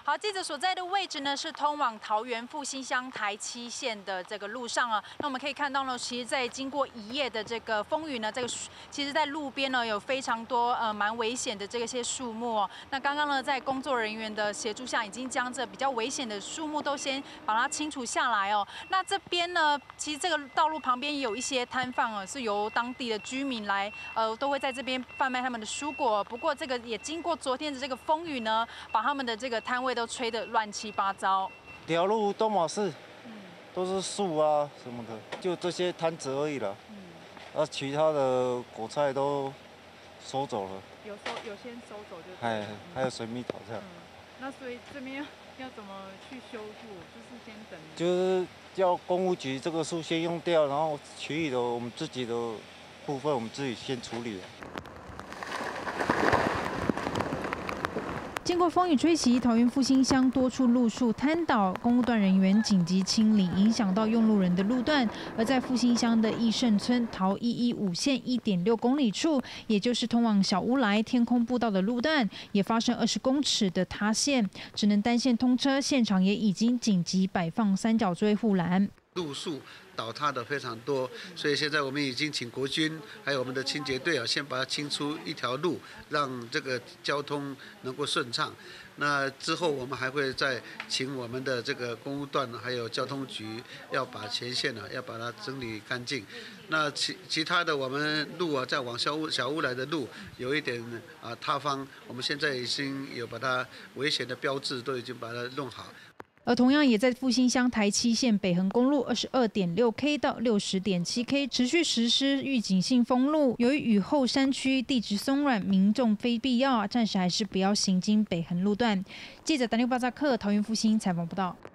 好，记者所在的位置呢是通往桃园复兴乡台7线的这个路上啊。那我们可以看到呢，其实在经过一夜的这个风雨呢，其实在路边呢有非常多蛮危险的这些树木哦。那刚刚呢在工作人员的协助下，已经将这比较危险的树木都先把它清除下来哦。那这边呢，其实这个道路旁边也有一些摊贩哦，是由当地的居民来都会在这边贩卖他们的蔬果。不过这个也经过昨天的这个风雨呢，把他们的这个摊位都吹得乱七八糟。 条路都满是，都是树啊什么的，就这些摊子而已了。其他的果菜都收走了。有先收走就。还有水蜜桃这样。 那所以这边要怎么去修复？就是先等。 就是叫公务局这个树先用掉，然后其余的我们自己的部分我们自己先处理了。 经过风雨吹袭，桃园复兴乡多处路树瘫倒，公路段人员紧急清理，影响到用路人的路段。而在复兴乡的义盛村桃115线1.6公里处，也就是通往小乌来天空步道的路段，也发生20公尺的塌陷，只能单线通车。现场也已经紧急摆放三角锥护栏。 路树倒塌的非常多，所以现在我们已经请国军还有我们的清洁队啊，先把它清出一条路，让这个交通能够顺畅。那之后我们还会再请我们的这个公路段还有交通局，要把前线要把它整理干净。那其他的我们路啊，再往小乌来的路有一点塌方，我们现在已经有把它危险的标志都已经把它弄好。 而同样也在复兴乡台7线北横公路22.6K 到60.7K 持续实施预警性封路，由于雨后山区地质松软，民众非必要暂时还是不要行经北横路段。记者达六巴扎克桃园复兴采访报道。